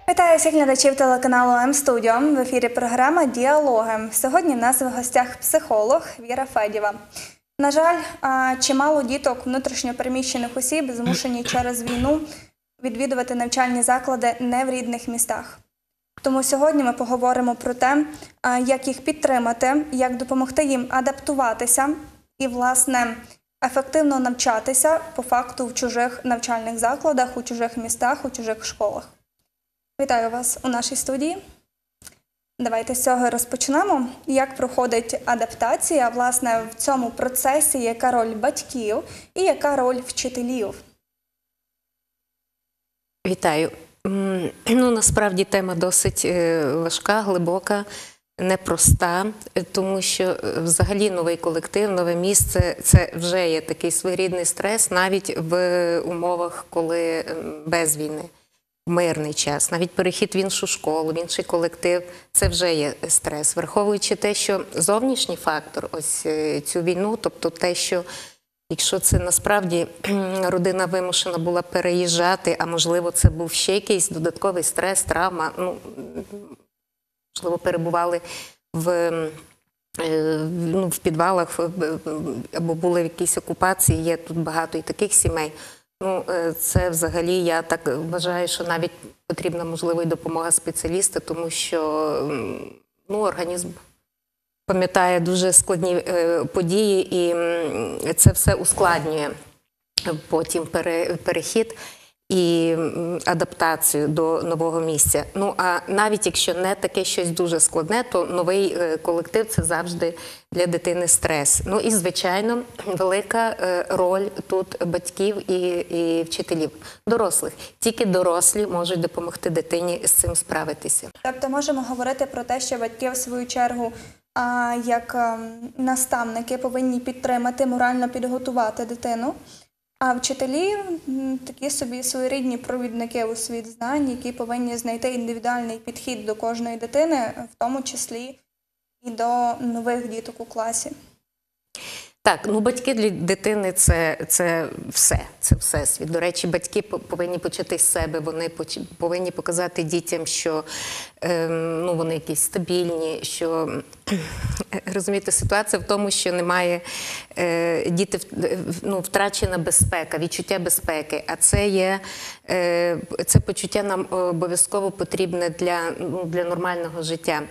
Вітаю всіх глядачів телеканалу М-студіо. В ефірі програма «Діалоги». Сьогодні в нас в гостях психолог Віра Федєва. На жаль, чимало діток внутрішньо переміщених осіб змушені через війну відвідувати навчальні заклади не в рідних містах. Тому сьогодні ми поговоримо про те, як їх підтримати, як допомогти їм адаптуватися і, власне, ефективно навчатися по факту в чужих навчальних закладах, у чужих містах, у чужих школах. Вітаю вас у нашій студії. Давайте з цього розпочнемо. Як проходить адаптація, власне, в цьому процесі, яка роль батьків і яка роль вчителів? Вітаю. Насправді тема досить важка, глибока, непроста, тому що взагалі новий колектив, нове місце – це вже є такий своєрідний стрес, навіть в умовах, коли без війни. Мирний час, навіть перехід в іншу школу, в інший колектив – це вже є стрес. Враховуючи те, що зовнішній фактор, ось цю війну, тобто те, що якщо це насправді родина вимушена була переїжджати, а можливо це був ще якийсь додатковий стрес, травма, можливо перебували в підвалах або були в якійсь окупації, є тут багато і таких сімей. Це взагалі, я так вважаю, що навіть потрібна, можливо, і допомога спеціаліста, тому що організм пам'ятає дуже складні події, і це все ускладнює потім перехід і адаптацію до нового місця. А навіть якщо не таке щось дуже складне, то новий колектив – це завжди для дитини стрес. І, звичайно, велика роль тут батьків і вчителів, дорослих. Тільки дорослі можуть допомогти дитині з цим справитися. Тобто можемо говорити про те, що батьки, в свою чергу, як наставники повинні підтримати, морально підготувати дитину, а вчителі – такі собі своєрідні провідники у світ знань, які повинні знайти індивідуальний підхід до кожної дитини, в тому числі і до нових діток у класі. Так, батьки для дитини – це все, це всесвіт. До речі, батьки повинні почати з себе, вони повинні показати дітям, що вони якісь стабільні, що, розумієте, ситуація в тому, що немає, діти, втрачена безпека, відчуття безпеки, а це почуття нам обов'язково потрібне для нормального життя.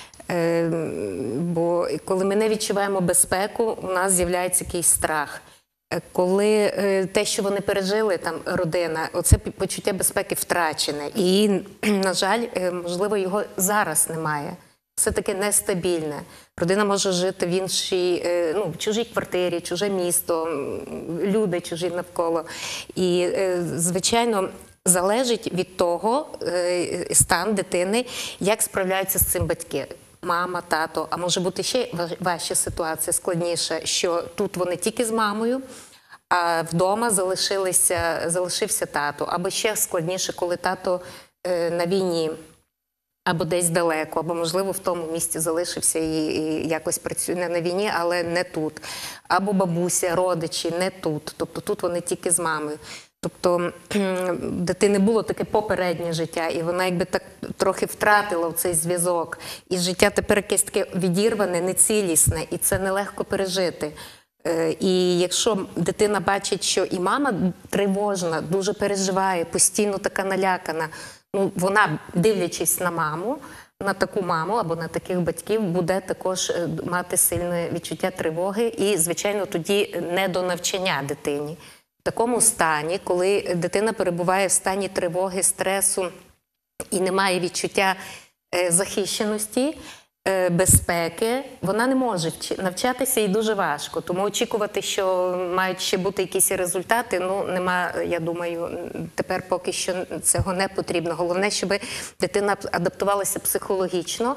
Бо коли ми не відчуваємо безпеку, у нас з'являється якийсь страх. Коли те, що вони пережили, родина, оце почуття безпеки втрачене. І, на жаль, можливо, його зараз немає. Все таки нестабільне. Родина може жити в іншій, в чужій квартирі, чуже місто, люди чужі навколо. І, звичайно, залежить від того стан дитини, як справляються з цим батьки. Мама, тато, а може бути ще важча ситуація, складніша, що тут вони тільки з мамою, а вдома залишився тато. Або ще складніше, коли тато на війні, або десь далеко, або, можливо, в тому місці залишився і якось працює не на війні, але не тут. Або бабуся, родичі не тут, тобто тут вони тільки з мамою. Тобто дитини було таке попереднє життя, і вона якби так трохи втратила цей зв'язок. І життя тепер якесь таке відірване, нецілісне, і це нелегко пережити. І якщо дитина бачить, що і мама тривожна, дуже переживає, постійно така налякана, вона, дивлячись на маму, на таку маму або на таких батьків, буде також мати сильне відчуття тривоги і, звичайно, тоді не до навчання дитині. В такому стані, коли дитина перебуває в стані тривоги, стресу і не має відчуття захищеності, безпеки, вона не може навчатися, і дуже важко. Тому очікувати, що мають ще бути якісь результати, нема, я думаю, тепер поки що цього не потрібно. Головне, щоб дитина адаптувалася психологічно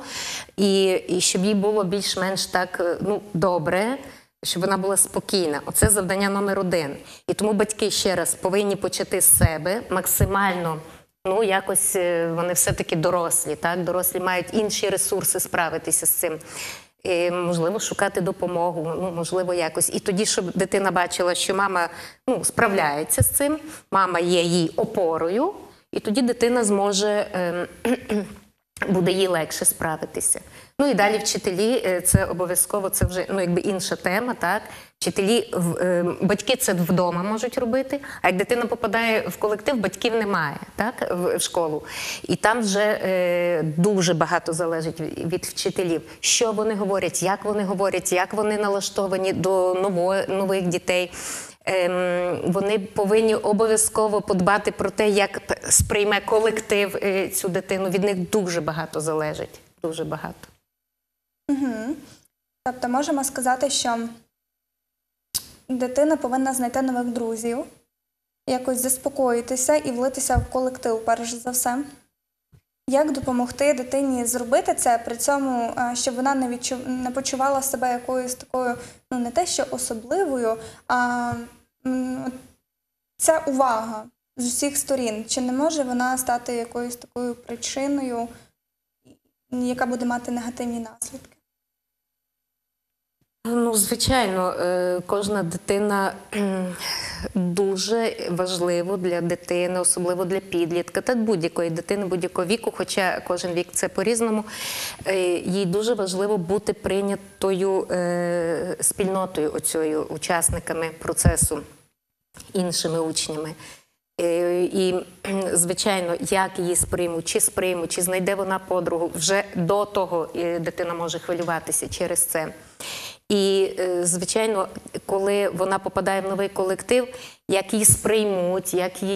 і щоб їй було більш-менш так, добре, щоб вона була спокійна. Оце завдання номер 1. І тому батьки, ще раз, повинні почати з себе максимально, якось вони все-таки дорослі, так? Дорослі мають інші ресурси справитися з цим. І, можливо, шукати допомогу, можливо, якось. І тоді, щоб дитина бачила, що мама справляється з цим, мама є їй опорою, і тоді дитина зможе, буде їй легше справитися. Ну і далі вчителі, це обов'язково, це вже якби інша тема, так? Вчителі, батьки це вдома можуть робити, а як дитина попадає в колектив, батьків немає, так, в школу. І там вже дуже багато залежить від вчителів, що вони говорять, як вони налаштовані до нових дітей. Вони повинні обов'язково подбати про те, як сприйме колектив цю дитину. Від них дуже багато залежить, дуже багато. Угу. Тобто можемо сказати, що дитина повинна знайти нових друзів, якось заспокоїтися і влитися в колектив, перш за все. Як допомогти дитині зробити це, при цьому, щоб вона не почувала себе якоюсь такою, ну не те що особливою, а ця увага з усіх сторін. Чи не може вона стати якоюсь такою причиною, яка буде мати негативні наслідки? Ну, звичайно, кожна дитина дуже важливо для дитини, особливо для підлітка, та будь-якої дитини, будь-якого віку, хоча кожен вік це по-різному, їй дуже важливо бути прийнятою спільнотою, оцею, учасниками процесу, іншими учнями. І, звичайно, як її сприймуть, чи знайде вона подругу, вже до того дитина може хвилюватися через це. І, звичайно, коли вона попадає в новий колектив, як її сприймуть,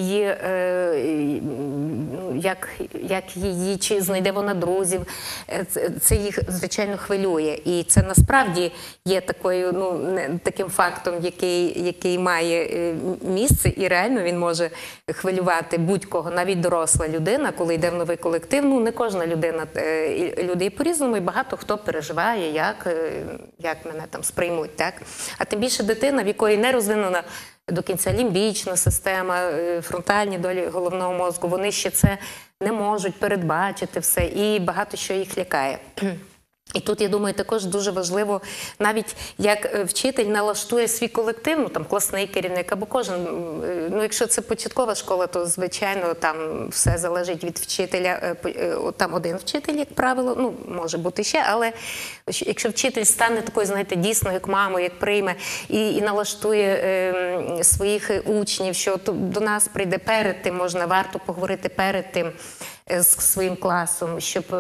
чи знайде вона друзів, це їх, звичайно, хвилює. І це насправді є таким фактом, який має місце, і реально він може хвилювати будь-кого, навіть доросла людина, коли йде в новий колектив. Ну, не кожна людина, люди є по-різному, і багато хто переживає, як мене там сприймуть, так? А тим більше дитина, в якої не розвинена до кінця лімбічна система, фронтальні долі головного мозку, вони ще це не можуть передбачити все, і багато що їх лякає. І тут, я думаю, також дуже важливо, навіть як вчитель налаштує свій колектив, ну там класний керівник, або кожен, ну якщо це початкова школа, то звичайно там все залежить від вчителя, там один вчитель, як правило, ну може бути ще, але якщо вчитель стане такою, знаєте, дійсно як мамою, як прийме і налаштує своїх учнів, що до нас прийде перед тим, варто поговорити перед тим з своїм класом,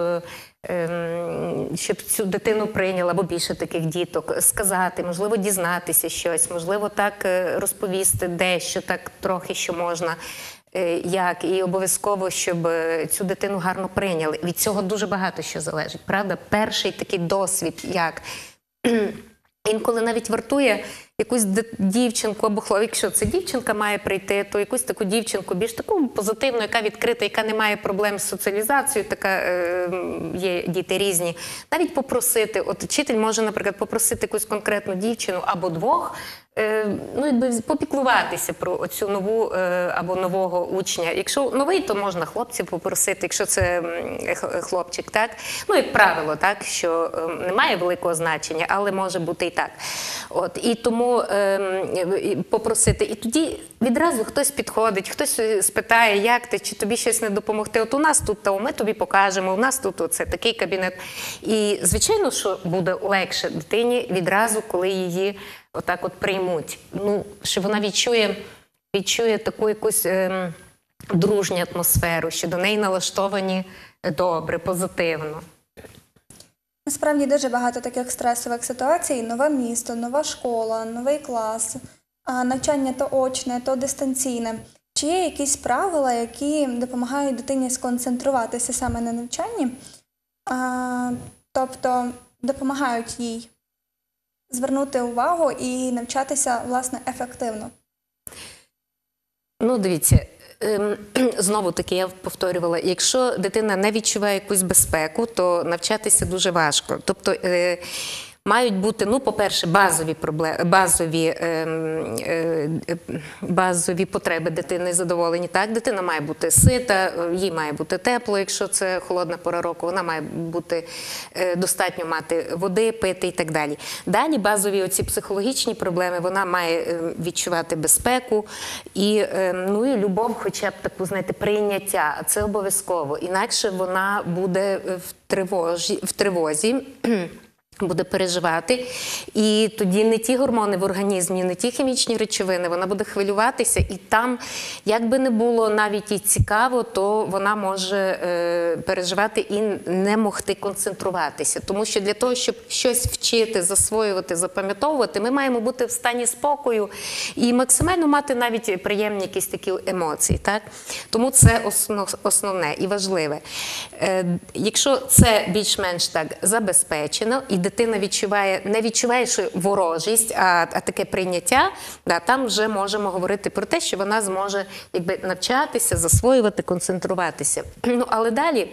щоб цю дитину прийняла, або більше таких діток, сказати, можливо, дізнатися щось, можливо, так розповісти дещо, так трохи, що можна, як, і обов'язково, щоб цю дитину гарно прийняли. Від цього дуже багато що залежить, правда? Перший такий досвід, як інколи навіть вартує якусь дівчинку або хлопця, якщо це дівчинка має прийти, то якусь таку дівчинку більш таку позитивну, яка відкрита, яка не має проблем з соціалізацією, є діти різні, навіть попросити, от вчитель може, наприклад, попросити якусь конкретну дівчину або двох, попіклуватися про оцю нову або нового учня. Якщо новий, то можна хлопців попросити, якщо це хлопчик, так? Ну, як правило, так, що немає великого значення, але може бути і так. От, і тому попросити. І тоді відразу хтось підходить, хтось спитає, як ти, чи тобі щось не допомогти. От у нас тут, ми тобі покажемо, у нас тут оце такий кабінет. І, звичайно, що буде легше дитині відразу, коли її отак от приймуть. Ну, що вона відчує таку якусь дружню атмосферу, що до неї налаштовані добре, позитивно. Насправді дуже багато таких стресових ситуацій. Нове місто, нова школа, новий клас, навчання то очне, то дистанційне. Чи є якісь правила, які допомагають дитині сконцентруватися саме на навчанні, тобто допомагають їй звернути увагу і навчатися, власне, ефективно? Ну, дивіться, знову-таки я повторювала, якщо дитина не відчуває якусь безпеку, то навчатися дуже важко. Тобто мають бути, ну, по-перше, базові потреби дитини задоволені. Так, дитина має бути сита, їй має бути тепло, якщо це холодна пора року, вона має бути достатньо мати води, пити і так далі. Далі базові оці психологічні проблеми, вона має відчувати безпеку і, ну, і любов, хоча б таку, знаєте, прийняття. Це обов'язково. Інакше вона буде в тривозі, буде переживати, і тоді не ті гормони в організмі, не ті хімічні речовини, вона буде хвилюватися, і там, як би не було навіть і цікаво, то вона може переживати і не могти концентруватися. Тому що для того, щоб щось вчити, засвоювати, запам'ятовувати, ми маємо бути в стані спокою і максимально мати навіть приємні якісь такі емоції. Так? Тому це основне і важливе. Якщо це більш-менш так забезпечено, і дитина не відчуває, що ворожість, а таке прийняття, да, там вже можемо говорити про те, що вона зможе якби навчатися, засвоювати, концентруватися. Ну, але далі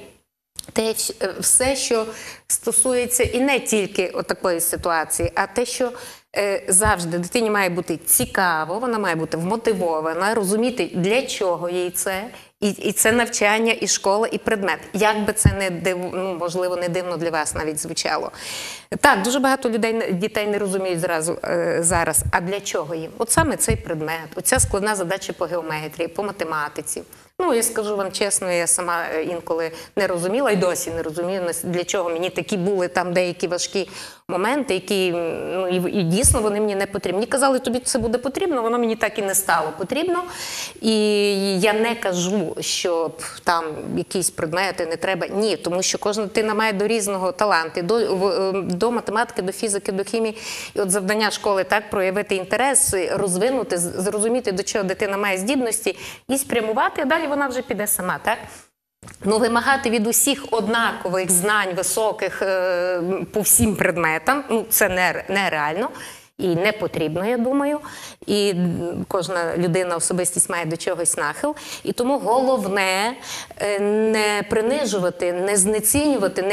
все, що стосується і не тільки такої ситуації, а те, що завжди дитині має бути цікаво, вона має бути вмотивована, розуміти, для чого їй це, і це навчання, і школа, і предмет. Як би це можливо, не дивно для вас навіть звучало. Так, дуже багато дітей не розуміють зараз, а для чого їм? От саме цей предмет, оця складна задача по геометрії, по математиці. Ну, я скажу вам чесно, я сама інколи не розуміла і досі не розумію, для чого мені такі були там деякі важкі моменти, які, ну, і дійсно вони мені не потрібні. Мені казали, тобі це буде потрібно, воно мені так і не стало потрібно. І я не кажу, що там якісь предмети не треба. Ні, тому що кожна дитина має до різного таланту, до математики, до фізики, до хімії. І от завдання школи так проявити інтерес, розвинути, зрозуміти, до чого дитина має здібності і спрямувати, а далі вона вже піде сама, так? Ну, вимагати від усіх однакових знань, високих по всім предметам, ну, це нереально і не потрібно, я думаю. І кожна людина, особистість має до чогось нахил. І тому головне не принижувати, не знецінювати,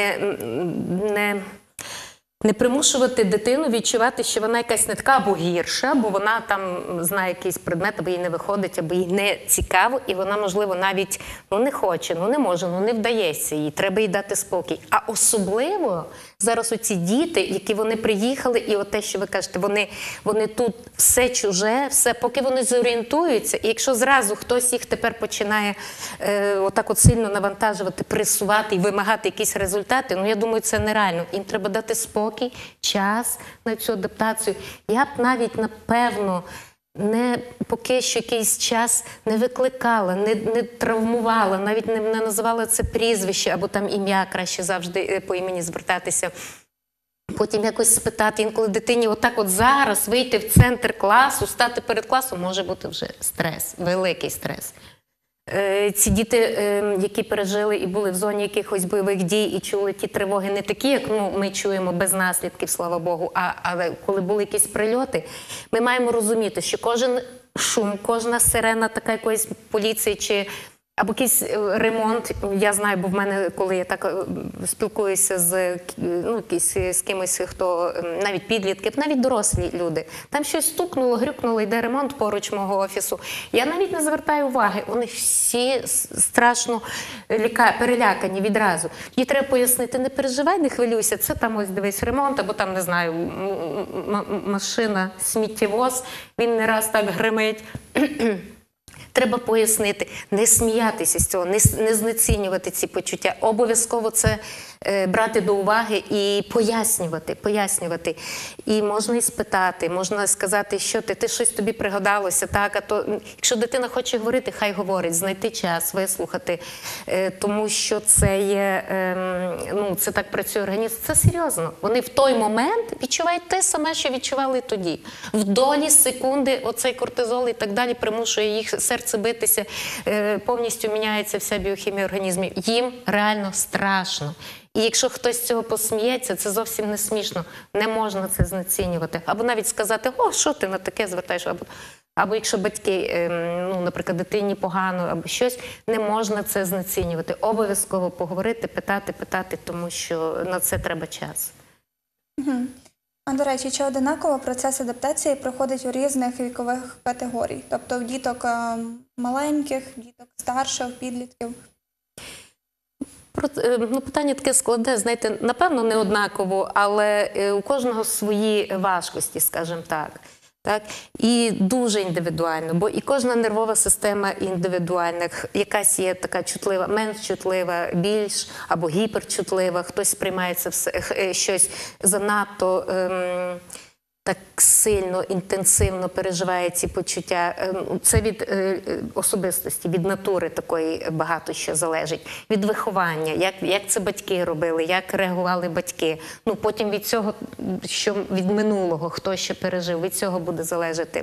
не примушувати дитину відчувати, що вона якась не така або гірша, бо вона там знає якийсь предмет, або їй не виходить, або їй не цікаво, і вона, можливо, навіть не хоче, не може, не вдається їй, треба їй дати спокій. А особливо зараз оці діти, які вони приїхали, і от те, що ви кажете, вони тут все чуже, все, поки вони зорієнтуються, і якщо зразу хтось їх тепер починає отак от сильно навантажувати, пресувати і вимагати якісь результати, ну, я думаю, це нереально. Їм треба дати спокій, час на цю адаптацію. Я б навіть, напевно, поки що якийсь час не викликала, не травмувала, навіть не називала це прізвище або там ім'я, краще завжди по імені звертатися. Потім якось спитати, інколи дитині отак от зараз вийти в центр класу, стати перед класом, може бути вже стрес, великий стрес. Ці діти, які пережили і були в зоні якихось бойових дій і чули ті тривоги не такі, як ми чуємо без наслідків, слава Богу, але коли були якісь прильоти, ми маємо розуміти, що кожен шум, кожна сирена така якоїсь поліції чи або якийсь ремонт, я знаю, бо в мене, коли я так спілкуюся з кимось, хто навіть підлітки, навіть дорослі люди, там щось стукнуло, грюкнуло, йде ремонт поруч мого офісу. Я навіть не звертаю уваги, вони всі страшно перелякані відразу. Їй треба пояснити, не переживай, не хвилюйся, це там ось дивись ремонт, або там, не знаю, машина, сміттєвоз, він не раз так гримить. Треба пояснити, не сміятися з цього, не знецінювати ці почуття. Обов'язково це брати до уваги і пояснювати. І можна і спитати, можна сказати, що ти щось тобі пригадалося, так, а то, якщо дитина хоче говорити, хай говорить, знайти час, вислухати, тому що це є, це так працює організм, це серйозно. Вони в той момент відчувають те саме, що відчували тоді. В долі секунди оцей кортизол і так далі примушує їх серце битися, повністю міняється вся біохімія організмів. Їм реально страшно. І якщо хтось з цього посміється, це зовсім не смішно. Не можна це знецінювати. Або навіть сказати, о, що ти на таке звертаєш? Або якщо батьки, наприклад, дитині погано, або щось, не можна це знецінювати. Обов'язково поговорити, питати, тому що на це треба час. А до речі, чи одинаково процес адаптації проходить у різних вікових категорій? Тобто в діток маленьких, діток старших, підлітків? Ну, питання таке складне, знаєте, напевно, не однаково, але у кожного свої важкості, скажімо так. Так? І дуже індивідуально, бо і кожна нервова система індивідуальна. Якась є така чутлива, менш чутлива, більш або гіперчутлива, хтось сприймає це все, щось занадто так сильно, інтенсивно переживає ці почуття. Це від особистості, від натури такої багато що залежить. Від виховання, як це батьки робили, як реагували батьки. Ну, потім від цього, що від минулого, хто ще пережив, від цього буде залежати.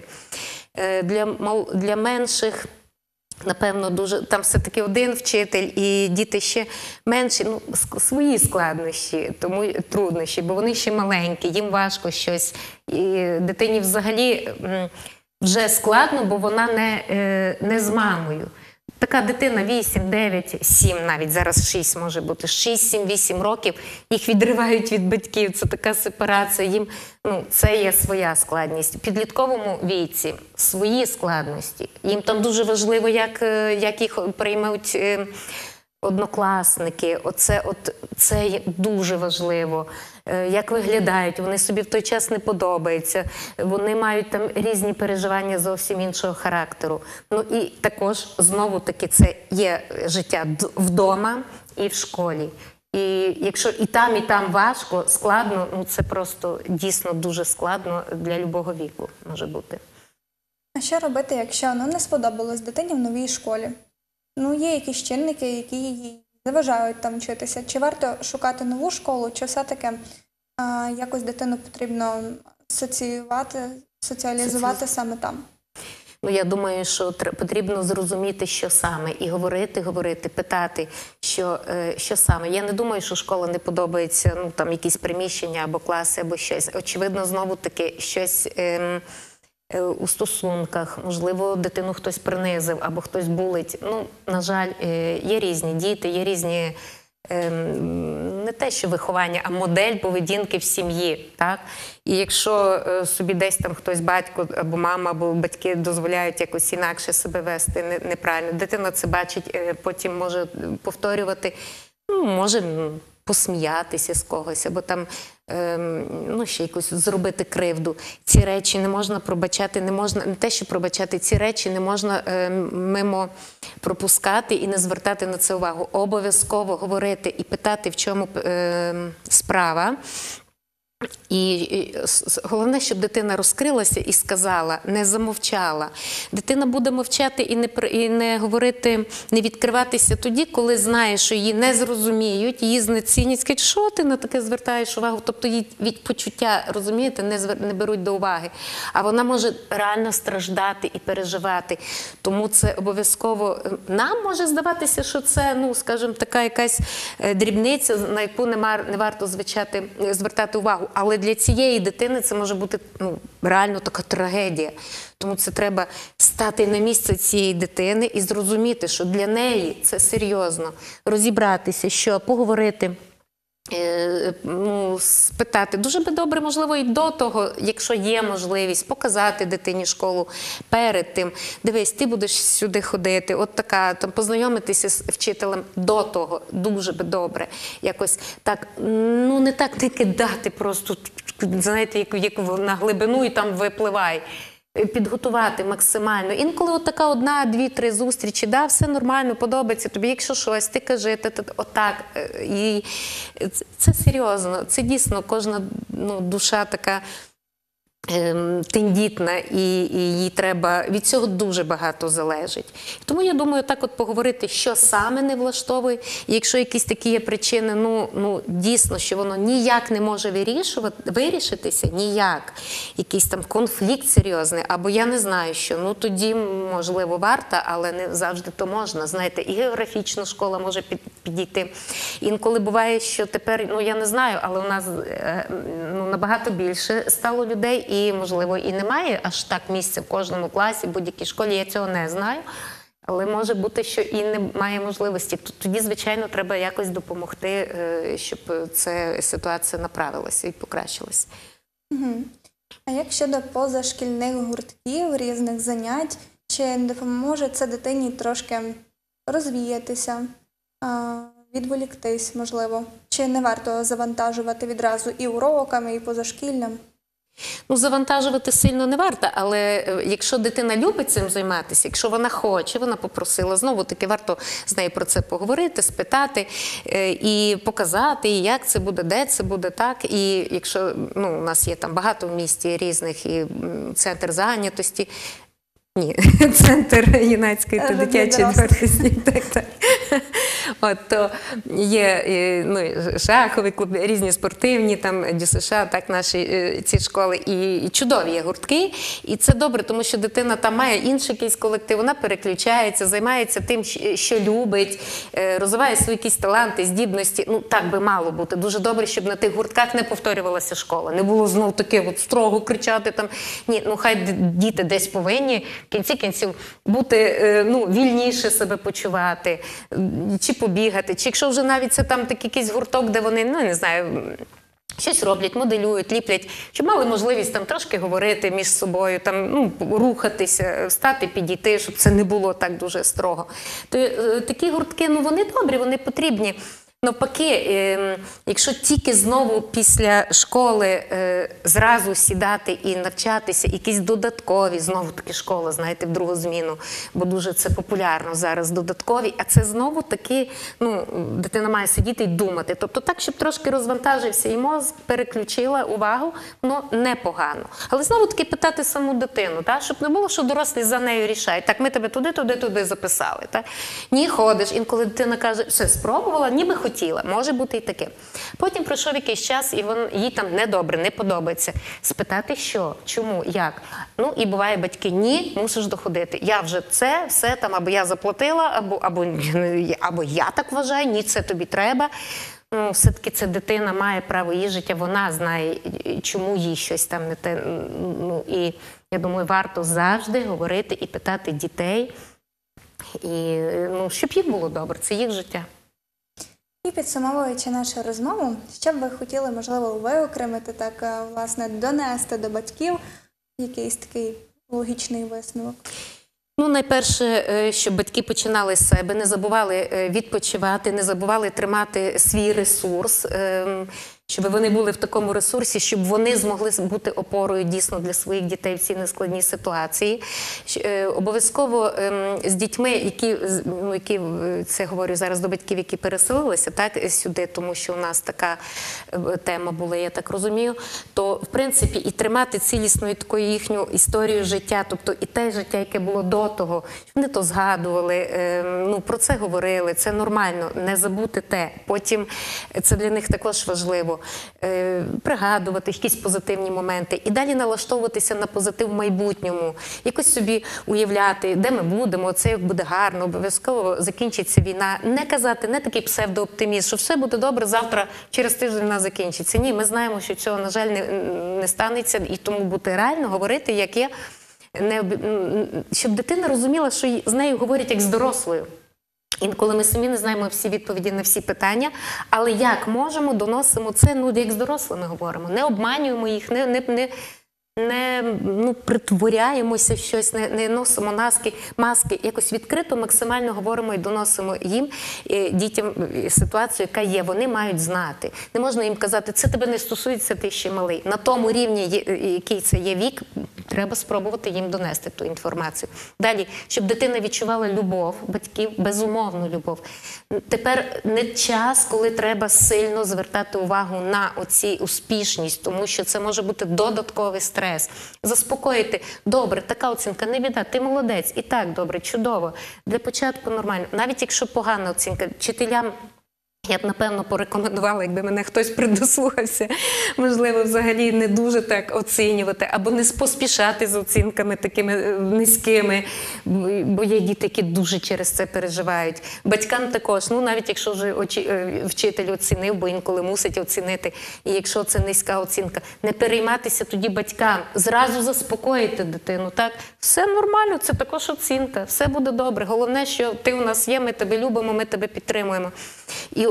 Для менших, напевно, дуже там все-таки один вчитель, і діти ще менші, ну, свої складнощі, тому труднощі, бо вони ще маленькі, їм важко щось. І дитині взагалі вже складно, бо вона не з мамою. Така дитина 8, 9, 7 навіть, зараз 6 може бути, 6, 7, 8 років, їх відривають від батьків, це така сепарація, їм, ну, це є своя складність. У підлітковому віці свої складності, їм там дуже важливо, як їх приймуть однокласники, це дуже важливо. Як виглядають, вони собі в той час не подобаються, вони мають там різні переживання зовсім іншого характеру. Ну і також, знову-таки, це є життя вдома і в школі. І якщо і там важко, складно, ну це просто дійсно дуже складно для любого віку може бути. А що робити, якщо не сподобалось дитині в новій школі? Ну, є якісь чинники, які їй заважають там вчитися. Чи варто шукати нову школу, чи все-таки якось дитину потрібно соціалізувати саме там? Ну, я думаю, що потрібно зрозуміти, що саме, і говорити, питати, що саме. Я не думаю, що школа не подобається, ну, там, якісь приміщення або класи, або щось. Очевидно, знову-таки, щось у стосунках, можливо, дитину хтось принизив або хтось булить. Ну, на жаль, є різні діти, є різні, не те, що виховання, а модель поведінки в сім'ї, так? І якщо собі десь там хтось, батько або мама, або батьки дозволяють якось інакше себе вести, неправильно, дитина це бачить, потім може повторювати, ну, може посміятися з когось, або там, ну, ще якось зробити кривду. Ці речі не можна пробачати, не те, що пробачати, ці речі не можна мимо пропускати і не звертати на це увагу. Обов'язково говорити і питати, в чому справа. І головне, щоб дитина розкрилася і сказала, не замовчала. Дитина буде мовчати і не говорити, не відкриватися тоді, коли знає, що її не зрозуміють, її знецінять, скажуть, що ти на таке звертаєш увагу? Тобто її від почуття, розумієте, не беруть до уваги. А вона може реально страждати і переживати. Тому це обов'язково, нам може здаватися, що це, ну, скажімо, така якась дрібниця, на яку не варто звертати увагу. Але для цієї дитини це може бути, ну, реально така трагедія. Тому це треба стати на місце цієї дитини і зрозуміти, що для неї це серйозно. Розібратися, що поговорити, ну, спитати. Дуже би добре, можливо, і до того, якщо є можливість, показати дитині школу перед тим. Дивись, ти будеш сюди ходити, от така, там, познайомитися з вчителем до того. Дуже би добре. Якось так, ну, не так не кидати просто, знаєте, як на глибину і там випливай. Підготувати максимально. Інколи от така одна, дві, три зустрічі, да, все нормально, подобається тобі, якщо щось, ти кажи, отак. І це серйозно, це дійсно кожна, ну, душа така тендітна, і їй треба, від цього дуже багато залежить. Тому я думаю, так от поговорити, що саме не влаштовує, і якщо якісь такі є причини, ну дійсно, що воно ніяк не може вирішитися, ніяк, якийсь там конфлікт серйозний, або я не знаю що, ну тоді, можливо, варто, але не завжди то можна. Знаєте, і географічна школа може підійти. Інколи буває, що тепер, ну я не знаю, але у нас набагато більше стало людей, і, можливо, і немає аж так місця в кожному класі, в будь-якій школі, я цього не знаю. Але може бути, що і немає можливості. Тоді, звичайно, треба якось допомогти, щоб ця ситуація направилася і покращилася. А як щодо позашкільних гуртків, різних занять, чи не допоможе це дитині трошки розвіятися, відволіктись, можливо? Чи не варто завантажувати відразу і уроками, і позашкіллям? Ну, завантажувати сильно не варто, але якщо дитина любить цим займатися, якщо вона хоче, вона попросила, знову-таки варто з нею про це поговорити, спитати і показати, і як це буде, де це буде, так. І якщо, ну, у нас є там багато в місті різних, і центр зайнятості, ні, центр юнацької та дитячої творчості. Так. От, то є ну, шахові клуби, різні спортивні, там ДЮСШ, так, наші ці школи, і чудові є гуртки. І це добре, тому що дитина там має інший якийсь колектив, вона переключається, займається тим, що любить, розвиває свої якісь таланти, здібності. Ну, так би мало бути. Дуже добре, щоб на тих гуртках не повторювалася школа. Не було знов таке от строго кричати там. Ні, ну хай діти десь повинні в кінці кінців бути, ну, вільніше себе почувати, чи побігати, чи якщо вже навіть це там такий якийсь гурток, де вони, ну, не знаю, щось роблять, моделюють, ліплять, щоб мали можливість там трошки говорити між собою, там, ну, рухатися, встати, підійти, щоб це не було так дуже строго. То такі гуртки, ну, вони добрі, вони потрібні. Навпаки, якщо тільки знову після школи зразу сідати і навчатися, якісь додаткові, знову-таки школа, знаєте, в другу зміну, бо дуже це популярно зараз, додаткові, а це знову-таки, ну, дитина має сидіти і думати. Тобто так, щоб трошки розвантажився і мозок, переключила увагу, воно непогано. Але знову-таки питати саму дитину, так? Щоб не було, що дорослі за нею рішають. Так, ми тебе туди записали. Так? Ні, ходиш. Інколи дитина каже, все, спробувала, ніби хотіла, може бути і таке. Потім пройшов якийсь час, і їй там недобре, не подобається. Спитати, що, чому, як. Ну, і буває батьки, ні, мусиш доходити. Я вже це, все там, або я заплатила, або я так вважаю, ні, це тобі треба. Ну, все-таки це дитина має право її життя, вона знає, чому їй щось там не те. Ну, і я думаю, варто завжди говорити і питати дітей, і, ну, щоб їм було добре, це їх життя. І підсумовуючи нашу розмову, що б ви хотіли, можливо, виокремити, так, власне, донести до батьків якийсь такий логічний висновок? Ну, найперше, щоб батьки починали з себе, не забували відпочивати, не забували тримати свій ресурс, щоб вони були в такому ресурсі, щоб вони змогли бути опорою дійсно для своїх дітей в цій нескладній ситуації. Обов'язково з дітьми, які це говорю зараз до батьків, які переселилися так, сюди, тому що у нас така тема була, я так розумію, то, в принципі, і тримати цілісною такою їхню історію життя, тобто і те життя, яке було до того, щоб вони то згадували, ну, про це говорили, це нормально, не забути те. Потім це для них також важливо. Пригадувати якісь позитивні моменти і далі налаштовуватися на позитив в майбутньому, якось собі уявляти, де ми будемо, це як буде гарно, обов'язково закінчиться війна. Не казати, не такий псевдооптимізм, що все буде добре, завтра, через тиждень вона закінчиться. Ні, ми знаємо, що цього, на жаль, не станеться, і тому бути реально, говорити, як є, щоб дитина розуміла, що з нею говорять як з дорослою. Інколи ми самі не знаємо всі відповіді на всі питання, але як можемо, доносимо це, ну, як з дорослими говоримо. Не обманюємо їх, не притворяємося в щось, не носимо маски, якось відкрито максимально говоримо і доносимо їм, дітям, ситуацію, яка є. Вони мають знати. Не можна їм казати, це тебе не стосується, ти ще малий. На тому рівні, який це є вік, треба спробувати їм донести ту інформацію. Далі, щоб дитина відчувала любов батьків, безумовну любов. Тепер не час, коли треба сильно звертати увагу на оці успішність, тому що це може бути додатковий стрес. Заспокоїти. Добре, така оцінка, не біда, ти молодець. І так, добре, чудово. Для початку нормально. Навіть якщо погана оцінка, вчителям я б, напевно, порекомендувала, якби мене хтось придослухався, можливо, взагалі не дуже так оцінювати, або не поспішати з оцінками такими низькими, бо є діти, які дуже через це переживають. Батькам також, ну, навіть якщо вже вчитель оцінив, бо інколи мусить оцінити, і якщо це низька оцінка, не перейматися тоді батькам, зразу заспокоїти дитину, так? Все нормально, це також оцінка, все буде добре. Головне, що ти у нас є, ми тебе любимо, ми тебе підтримуємо. І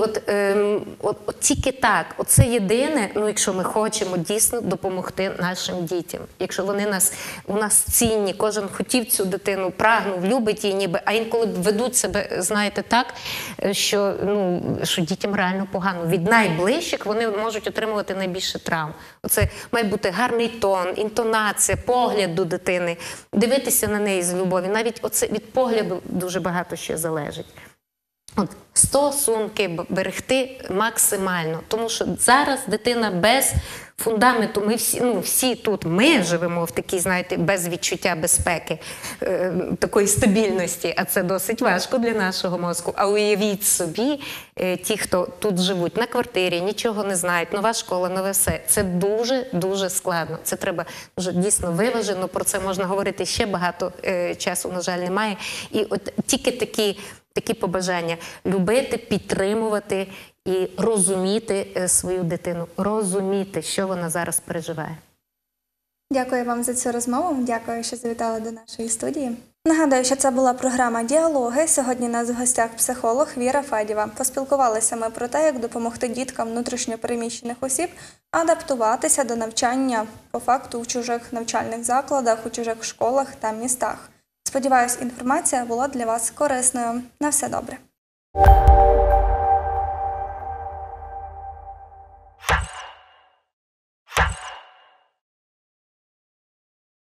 от тільки так, оце єдине, ну якщо ми хочемо дійсно допомогти нашим дітям, якщо вони у нас цінні, кожен хотів цю дитину, прагнув, любить її ніби, а інколи ведуть себе, знаєте, так, що дітям реально погано. Від найближчих вони можуть отримувати найбільше травм. Оце має бути гарний тон, інтонація, погляд до дитини, дивитися на неї з любов'ю. Навіть оце від погляду дуже багато ще залежить. От, стосунки берегти максимально, тому що зараз дитина без фундаменту, ми всі тут, ми живемо в такій, знаєте, без відчуття безпеки, такої стабільності, а це досить важко для нашого мозку. А уявіть собі, ті, хто тут живуть на квартирі, нічого не знають, нова школа, нове все, це дуже-дуже складно. Це треба дуже дійсно виважено, про це можна говорити ще багато часу, на жаль, немає. І от тільки такі побажання – любити, підтримувати і розуміти свою дитину, розуміти, що вона зараз переживає. Дякую вам за цю розмову. Дякую, що завітали до нашої студії. Нагадую, що це була програма «Діалоги». Сьогодні у нас в гостях психолог Віра Федєва. Поспілкувалися ми про те, як допомогти діткам внутрішньо переміщених осіб адаптуватися до навчання по факту в чужих навчальних закладах, у чужих школах та містах. Сподіваюсь, інформація була для вас корисною. На все добре.